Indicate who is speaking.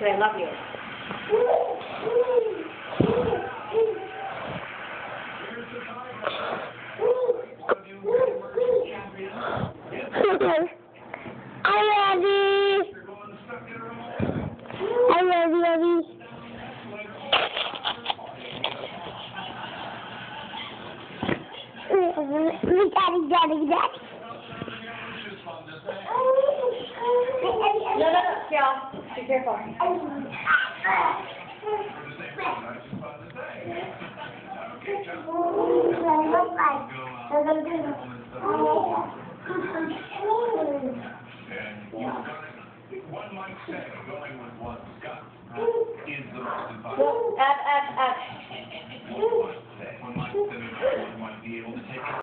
Speaker 1: But I love you.
Speaker 2: I love you. I love you, Abby. Daddy.
Speaker 1: No, Cal. Be careful.
Speaker 2: Okay.